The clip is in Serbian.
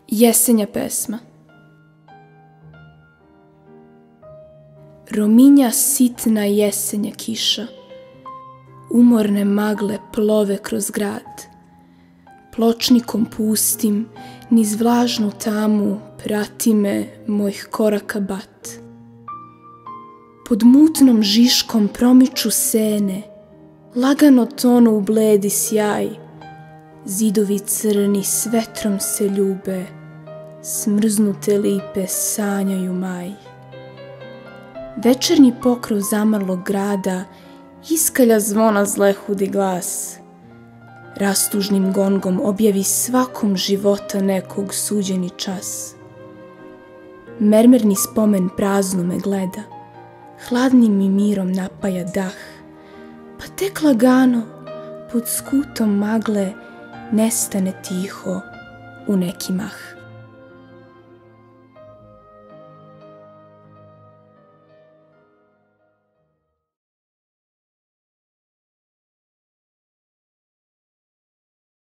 Jesenja pesma. Rominja sitna jesenja kiša, umorne magle plove kroz grad. Pločnikom pustim, niz vlažnu tamu, prati me mojih koraka bat. Pod mutnom žiškom promiču sene, lagano tonu u bledi sjaj. Zidovi crni s vetrom se ljube, smrznute lipe sanjaju maj. Večernji pokrov zamrlog grada iskalja zvona zlehudi glas. Rastužnim gongom objavi svakom života nekog suđeni čas. Mermerni spomen prazno me gleda, hladnim mi mirom napaja dah, pa tek lagano pod skutom magle nestane tiho u neki mah.